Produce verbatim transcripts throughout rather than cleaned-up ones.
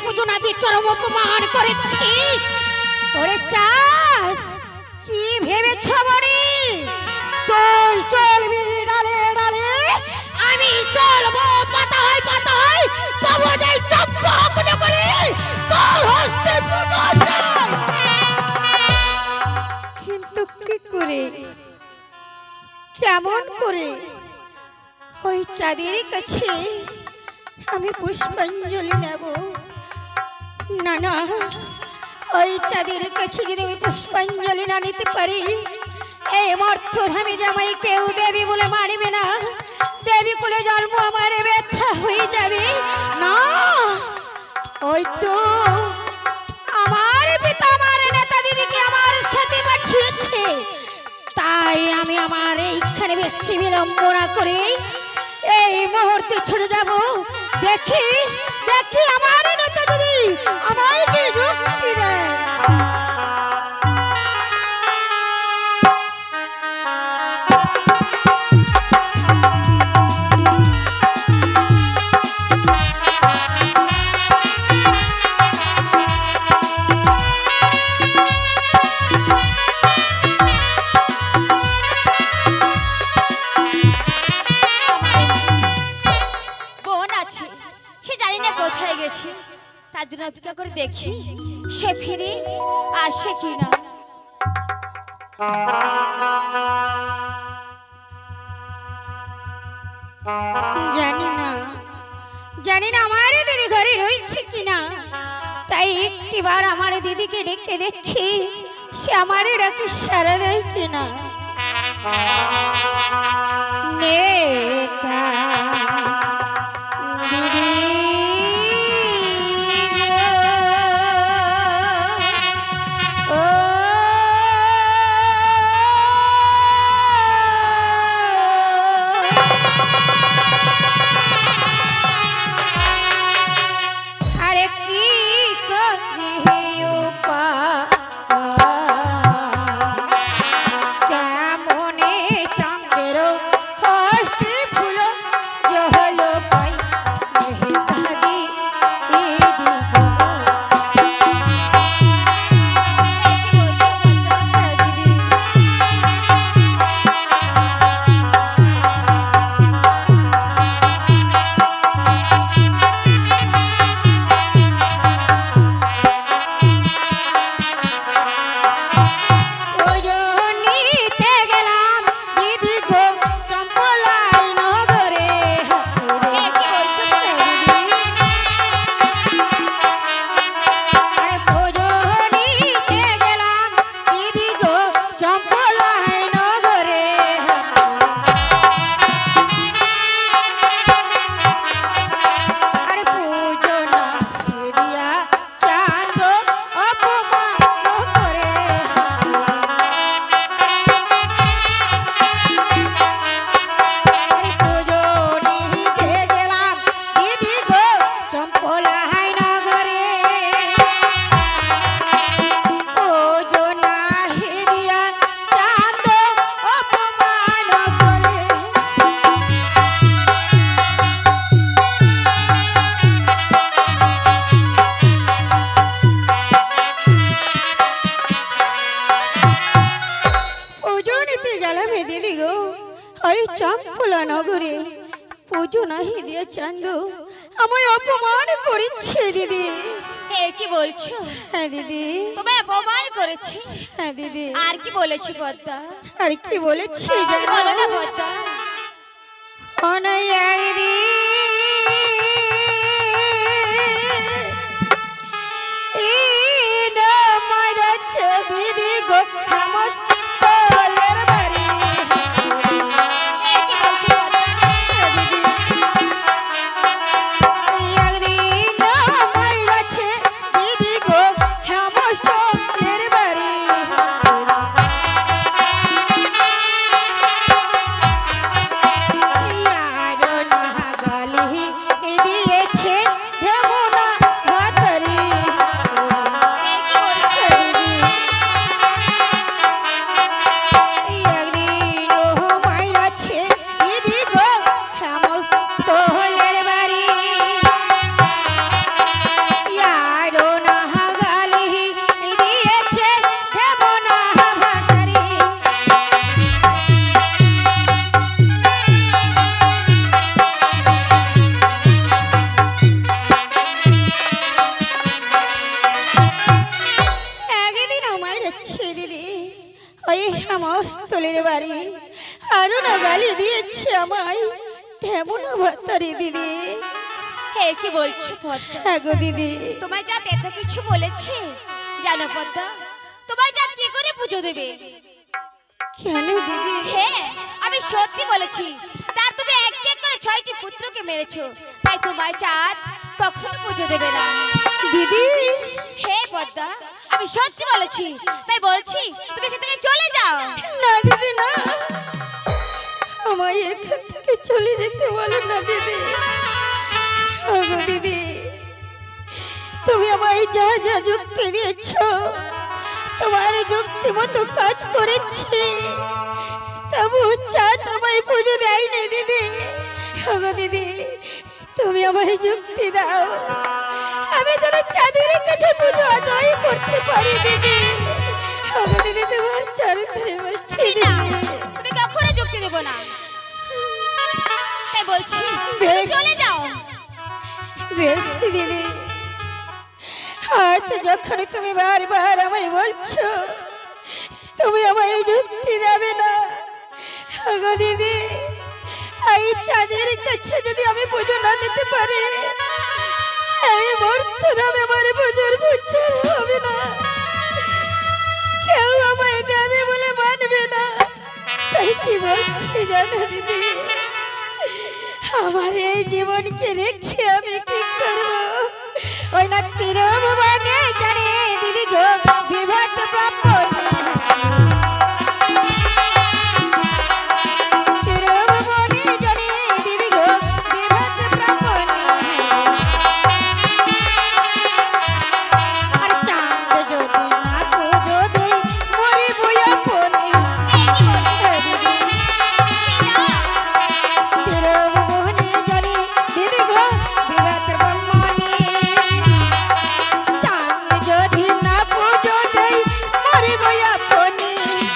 পুজো না দিয়ে চরম অপমান করেছিস। ওরে চাঁদ, কি ভেবেছ মনি তুই চলবি ডালে ডালে, আমি চলবো পাতায় পাতায়, তবু যাই চম্পক করে তোর হস্তে পুজো চাই। কিন্তু কি করে, কেমন করে ওই চাঁদের কাছে আমি পুষ্পাঞ্জলি নেব? না না, ওই চাঁদের কাছে যদি আমি পুষ্পাঞ্জলি না নিতে পারি, এই মর্তধামে জামাই কেউ দেবী বলে মানবে না। দেবী কুলে জন্ম আমার ব্যথা হয়ে যাবে। না, ওই তো আমার পিতা আমার নেতা দিদিকে আমার সাথে পাঠিয়েছে, তাই আমি আমার এইখানে বেশি বিলম্ব না করে এই মুহূর্তে ছুটে যাব। দেখি দেখি আমার নেতা দিদি আমায় কি যুক্তি দেয়। তার জন্য অপেক্ষা করে দেখি সে ফিরে আসে কিনা। জানি না জানি না আমার দিদি ঘরে রয়েছে কিনা, তাই একটিবার আমার দিদিকে ডেকে দেখি সে আমার ডাকে সাড়া দেয় কিনা। নেতা দিদি চম্পলা নগরে পুজো নাহি দিয়ে চান্দু আমায় অপমান করেছে দিদি। এ কি বলছো? হ্যাঁ দিদি, তোমায় অপমান করেছে? হ্যাঁ দিদি। আর কি বলেছি পদ্মা? আর কি বলেছি বলো না পদ্মা। অনয় দিদি দিদি গো গলা ওই হেমস্থলের বাড়ি আরো না গালি দিয়েছে আমায় কেমন ভাতারি দিদি। হে কি বলছো পদ্মা? হ্যাঁ গো দিদি। তোমায় যা এত কিছু বলেছে জানো পদ্মা, তোমায় যা কি করে পুজো দেবে? কেন দিদি? হ্যাঁ আমি সত্যি বলেছি, তার তুমি এক এক করে ছয়টি পুত্রকে মেরেছো, তাই তোমায় চাঁদ কখনো পুজো দেবে না দিদি। হে পদ্মা আমি সত্যি বলেছি, তাই বলছি তুমি এখান থেকে চলে যাও। না দিদি না, আমায় এখান থেকে চলে যেতে বলো না দিদি। ওগো দিদি, তুমি আমায় যা যা যুক্তি দিয়েছ তোমার যুক্তি মতো কাজ করেছি, তবু চাঁদ আমায় পুজো দেয়নি দিদি। ওগো দিদি, তুমি আমায় যুক্তি দাও, আমি যেন চাঁদের কাছে পুজো আদায় করতে পারি দিদি। ওগো দিদি, তোমার চরণ ধরে বলছি না, দিদি। তুমি কখনো যুক্তি দেব না, তাই বলছি বেশ। চলে যাও। বেশ দিদি, আজ যখন তুমি বারবার আমায় বলছো তুমি আমায় যুক্তি দেবে না, ওগো দিদি এই চাঁদের কাছে যদি আমি পুজো না নিতে পারি এই মর্তধামে আমার পুজোর পুজোর হবে না, কেউ আমায় দেবে বলে মানবে না। তাই কি বলছি জানো দিদি, আমার এই জীবনকে রেখে আমি কি করব? ওই না তীরভুবনে জানে দিদি গো বিভৎ ব্রাহ্মণী, তীরভুবনে জানে দিদি গো বিভৎ ব্রাহ্মণী। আর চাঁদ যদি না পুজো দেই মরিব আপনি। তীরভুবনে জানে দিদি গো বিভৎ ব্রাহ্মণী, চাঁদ যদি না পুজো দেই মরিব আপনি।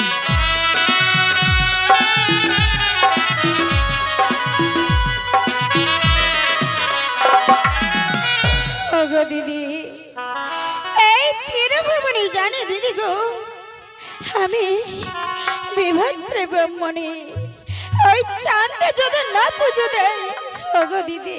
ওগো দিদি, এই তীরভুবনে জানে দিদি গো আমি বিভদ্রে ব্রাহ্মণী, ওই চাঁদ যদি না পুজো দেয় ওগো দিদি,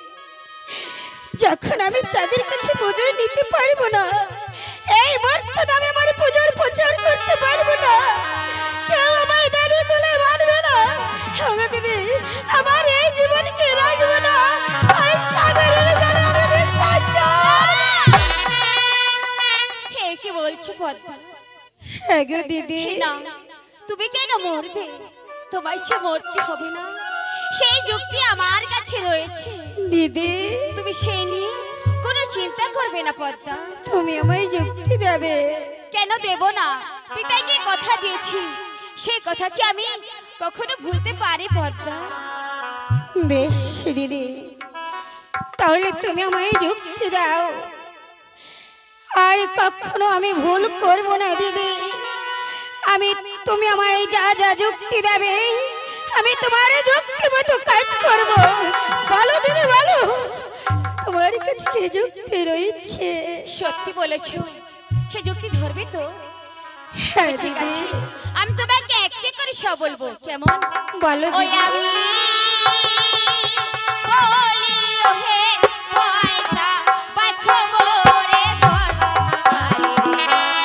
যখন আমি চাঁদের কাছে পুজো নিতে পারবো না এই মর্তধামে আমার পুজোর প্রচার করতে পারবো না, কেউ আমায় দেবী বলে মানবে না। ওগো দিদি, আমার এই জীবনকে রাখবো না, ওই সাগরের জলে আমি বিসর্জন। হে কি বলছো পদ্মা? হ্যাঁ গো দিদি। না, তুমি কেন মরবে? তোমায় যে মরতে হবে না সেই যুক্তি আমার কাছে রয়েছে দিদি, তুমি সেই নিয়ে কোনো চিন্তা করবে না পদ্মা। তুমি আমায় যুক্তি দেবে? কেন দেব না? পিতাই যে কথা দিয়েছি সেই কথা কি আমি কখনো ভুলতে পারি পদ্মা? বেশ দিদি, তাহলে তুমি আমায় যুক্তি দাও, আর কখনো আমি ভুল করব না দিদি। আমি তুমি আমায় যা যা যুক্তি দেবে আমি তোমার যুক্তি মতো কাজ করব। বলো দিদি বলো, তোমার কাছে কি যুক্তি রয়েছে? সত্যি বলেছো, সে যুক্তি ধরবে তো? হ্যাঁ ঠিক দিদি। আছে, আমি তোমাকে এক এক করে সব বলবো, কেমন? বলো ওই দিদি। আমি বলি ওহে পয়দা বাইখো মোরে ধর আরে রে।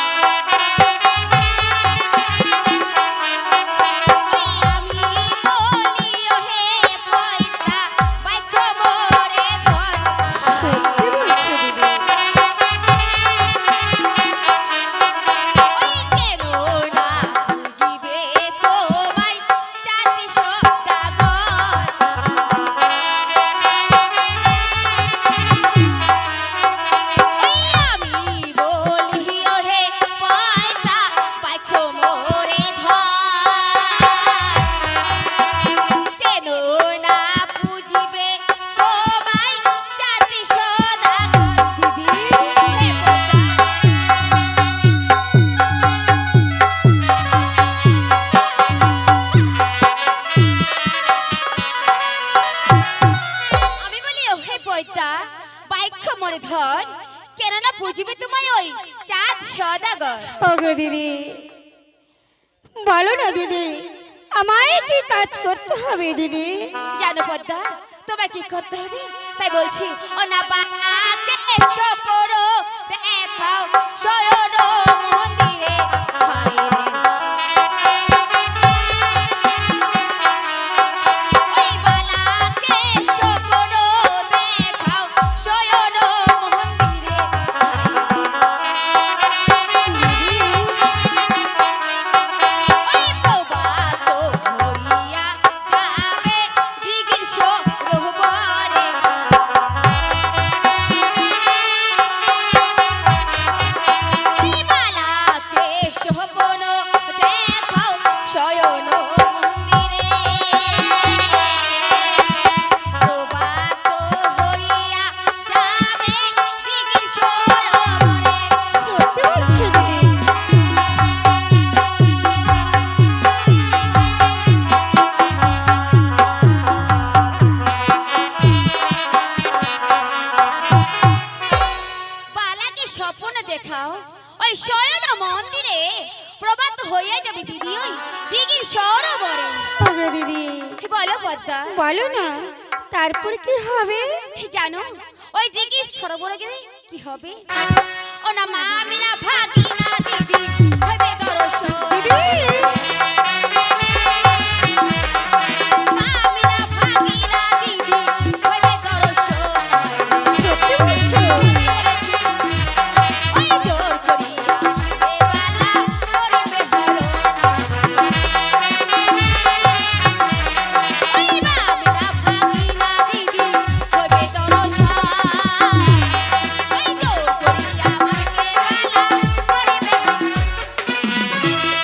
ওই আমি বলি ওহে পয়দা বাইখো মোরে ধর সত্যি বলছো দিদি? ওই কেন না বুঝিবে তোমায় চাঁদি সদাগর। ওই আমি বলি ওহে পয়দা বাইখো মোরে ধর, কেন না বুঝিবে তোমায় চাঁদি সদাগর। দিদি, হে পদ্মা, আমি বলি ওহে পয়দা বাইক্ষ মরে ধর, কেননা বুঝিবে তোমায় ওই চাঁদ সদাগর। ওগো দিদি, বলো না দিদি, আমায় কি কাজ করতে হবে দিদি? জানো পদ্মা, তোমায় কি করতে হবে তাই বলছি। ও না বাকে সপরো দেখাও শয়ন মন্দিরে হায় রে। ওই বালাকে সপরো দেখাও শয়ন মন্দিরে ওই প্রভাত হইয়া যাবে দিগির সরোবরে। ওই বালাকে সপন দেখাও শয়ন মন্দিরে প্রভাত হইয়া যাবে দিগির সরোবরে। সত্যি বলছো দিদি? বালাকে স্বপ্ন দেখাও ওই শয়ন মন্দিরে প্রভাত হয়ে যাবে দিদি ওই দিগির সরোবরে। ওগো দিদি, বলো পদ্মা, বলো না তারপর কি হবে? জানো ওই দিগির সরোবরে গেলে কি হবে? ও না মামিনা ভাগিনা দিদি হবে দর্শন। দিদি মামিনা ভাগিনা দিদি হবে দর্শন। সত্যি বলছো? ওই জোর করিয়া এ বালা করিবে হরণ। ওই মামিনা ভাগিনা দিদি হবে দর্শন। ওই জোর করিয়া আমাকে বালা করিবে হরণ।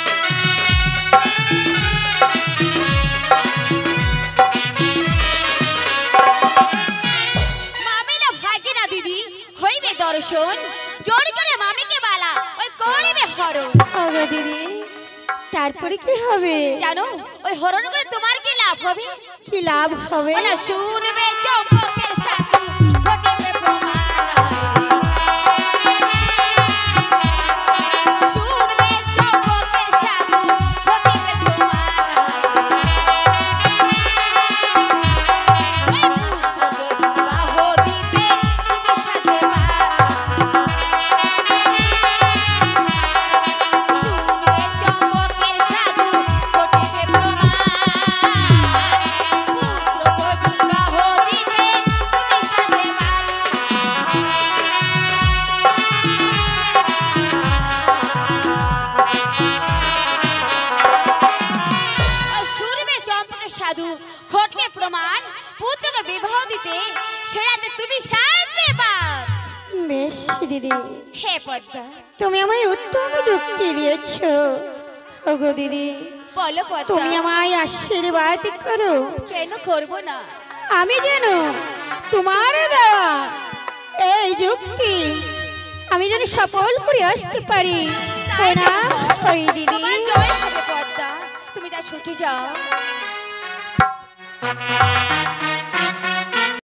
মামিনা ভাগিনা দিদি হইবে দর্শন। জোর করে মামিকে বালা ওই করিবে হরণ। ওগো দিদি, তারপরে কি হবে? জানো ওই হরণ করে তোমার কি লাভ হবে? কি লাভ হবে? ওনা শুনবে চম্পকের সাথী ঘটিবে প্রমাণ হায়রে। শুনবে চম্পকের সাথী ঘটিবে প্রমাণ হায়রে। ওই পুত্রকে বিবাহ দিতে তুমি সাজে বাদ। শুনবে চম্পকের সাধু ঘটিবে প্রমাণ। পুত্রকে বিবাহ দিতে তুমি সাজে বাদ। আর শুনবে চম্পকের সাধু ঘটবে প্রমাণ। পুত্রকে বিবাহ দিতে সেরাতে তুমি সাজবে বাদ। বেশ দিদি, হে পদ্মা, তুমি আমায় উত্তম যুক্তি দিয়েছো। ওগো দিদি, বলো তুমি পদ্মা, আমায় আশীর্বাদ করো, কেন করবো না? আমি যেন তোমার দেওয়া এই যুক্তি আমি যেন সফল করে আসতে পারি। তাই না দেখো, ওই দিদি? তোমার জয় হবে পদ্মা, তুমি তা ছুটে যাও।